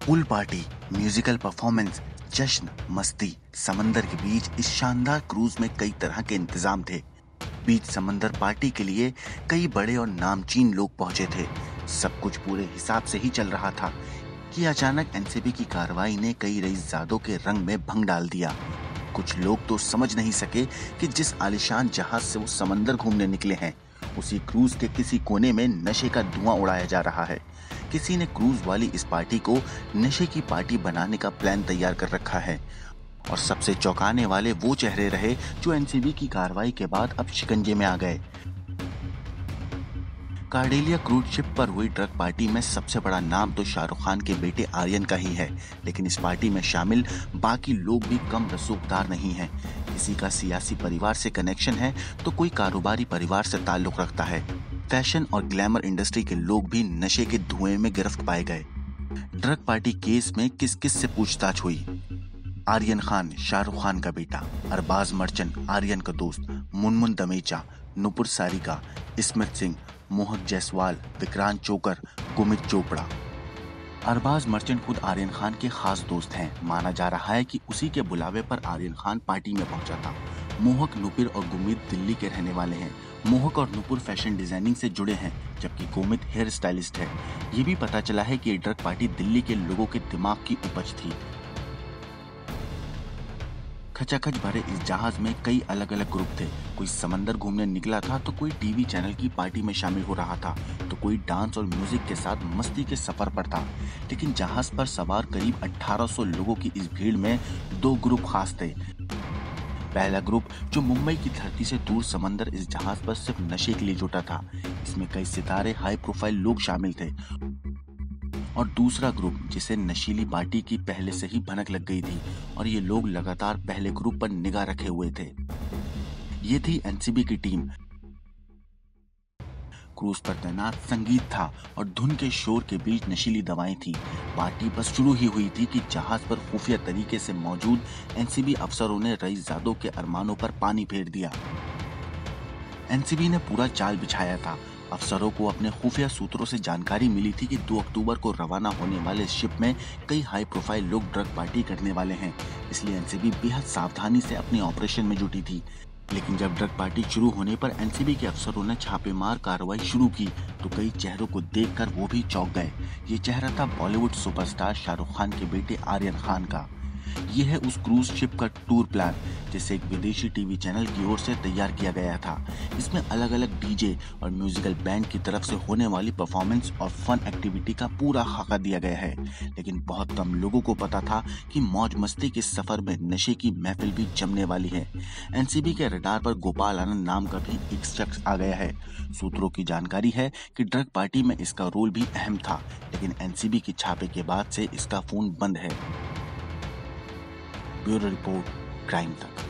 Pool party, musical performance, जश्न, मस्ती, समंदर के बीच इस शानदार क्रूज में कई तरह के इंतजाम थे। बीच समंदर पार्टी के लिए कई बड़े और नामचीन लोग पहुंचे थे। सब कुछ पूरे हिसाब से ही चल रहा था कि अचानक एनसीबी की कार्रवाई ने कई रईसजादों के रंग में भंग डाल दिया। कुछ लोग तो समझ नहीं सके कि जिस आलीशान जहाज से वो समंदर घूमने निकले हैं, उसी क्रूज के किसी कोने में नशे का धुआं उड़ाया जा रहा है। किसी ने क्रूज वाली इस पार्टी को नशे की पार्टी बनाने का प्लान तैयार कर रखा है। और सबसे चौंकाने वाले वो चेहरे रहे जो एनसीबी की कार्रवाई के बाद अब शिकंजे में आ गए। कार्डेलिया क्रूज शिप पर हुई ड्रग पार्टी में सबसे बड़ा नाम तो शाहरुख खान के बेटे आर्यन का ही है, लेकिन इस पार्टी में शामिल बाकी लोग भी कम रसूखदार नहीं हैं। किसी का सियासी परिवार से कनेक्शन है तो कोई कारोबारी परिवार से ताल्लुक रखता है। फैशन और ग्लैमर इंडस्ट्री के लोग भी नशे के धुएं में गिरफ्त पाए गए। ड्रग पार्टी केस में किस किस से पूछताछ हुई? आर्यन खान, शाहरुख खान का बेटा; अरबाज मर्चेंट, आर्यन का दोस्त; मुनमुन दमेचा, नुपुर सारिका, स्मित सिंह, मोहक जायसवाल, विक्रांत चोकर, गुमित चोपड़ा। अरबाज मर्चेंट खुद आर्यन खान के खास दोस्त हैं। माना जा रहा है कि उसी के बुलावे पर आर्यन खान पार्टी में पहुंचा था। मोहक, नुपुर और गुमित दिल्ली के रहने वाले हैं। मोहक और नुपुर फैशन डिजाइनिंग से जुड़े हैं, जबकि गुमित हेयर स्टाइलिस्ट है। ये भी पता चला है कि ये ड्रग पार्टी दिल्ली के लोगों के दिमाग की उपज थी। खचाखच भरे इस जहाज में कई अलग अलग ग्रुप थे। कोई समंदर घूमने निकला था तो कोई टीवी चैनल की पार्टी में शामिल हो रहा था, तो कोई डांस और म्यूजिक के साथ मस्ती के सफर पर था। लेकिन जहाज पर सवार करीब 1800 लोगों की इस भीड़ में दो ग्रुप खास थे। पहला ग्रुप जो मुंबई की धरती से दूर समंदर इस जहाज पर सिर्फ नशे के लिए जुटा था। इसमें कई सितारे, हाई प्रोफाइल लोग शामिल थे। और दूसरा ग्रुप जिसे नशीली पार्टी की पहले से ही भनक लग गई थी, और ये लोग लगातार पहले ग्रुप पर निगाह रखे हुए थे। ये थी एनसीबी की टीम। क्रूज पर तैनात संगीत था और धुन के शोर के बीच नशीली दवाएं थी। पार्टी बस शुरू ही हुई थी कि जहाज पर खुफिया तरीके से मौजूद एनसीबी अफसरों ने रईसजादों के अरमानों पर पानी फेर दिया। एनसीबी ने पूरा जाल बिछाया था। अफसरों को अपने खुफिया सूत्रों से जानकारी मिली थी कि 2 अक्टूबर को रवाना होने वाले शिप में कई हाई प्रोफाइल लोग ड्रग पार्टी करने वाले हैं। इसलिए एनसीबी बेहद सावधानी से अपने ऑपरेशन में जुटी थी। लेकिन जब ड्रग पार्टी शुरू होने पर एनसीबी के अफसरों ने छापेमार कार्रवाई शुरू की तो कई चेहरों को देखकर वो भी चौंक गए। ये चेहरा था बॉलीवुड सुपरस्टार शाहरुख खान के बेटे आर्यन खान का। ये है उस क्रूज शिप का टूर प्लान जिसे एक विदेशी टीवी चैनल की ओर से तैयार किया गया था। इसमें अलग अलग डीजे और म्यूजिकल बैंड की तरफ से होने वाली परफॉर्मेंस और फन एक्टिविटी का पूरा खाका दिया गया है। लेकिन बहुत कम लोगों को पता था कि मौज मस्ती के सफर में नशे की महफिल भी जमने वाली है। एनसीबी के रडार पर गोपाल आनंद नाम का भी एक शख्स आ गया है। सूत्रों की जानकारी है कि ड्रग पार्टी में इसका रोल भी अहम था, लेकिन एनसीबी के छापे के बाद से इसका फोन बंद है। ब्यूरो रिपोर्ट, क्राइम तक।